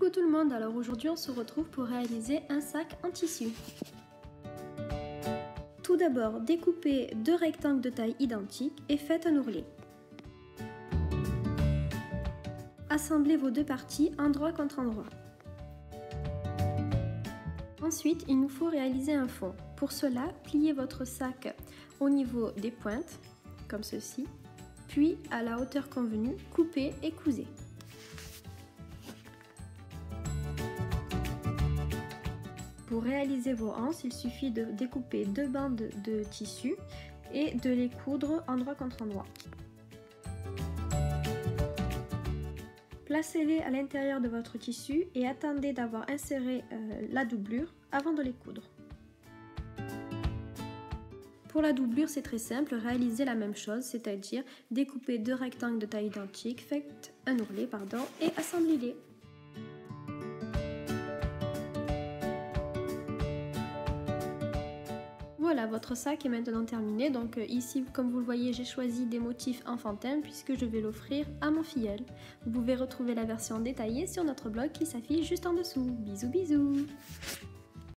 Coucou tout le monde, alors aujourd'hui on se retrouve pour réaliser un sac en tissu. Tout d'abord, découpez deux rectangles de taille identique et faites un ourlet. Assemblez vos deux parties endroit contre endroit. Ensuite, il nous faut réaliser un fond. Pour cela, pliez votre sac au niveau des pointes, comme ceci, puis à la hauteur convenue, coupez et cousez. Pour réaliser vos anses, il suffit de découper deux bandes de tissu et de les coudre endroit contre endroit. Placez-les à l'intérieur de votre tissu et attendez d'avoir inséré la doublure avant de les coudre. Pour la doublure, c'est très simple, réalisez la même chose, c'est-à-dire découpez deux rectangles de taille identique, faites un ourlet et assemblez-les. Voilà, votre sac est maintenant terminé. Donc ici, comme vous le voyez, j'ai choisi des motifs enfantins puisque je vais l'offrir à mon filleul. Vous pouvez retrouver la version détaillée sur notre blog qui s'affiche juste en dessous. Bisous bisous!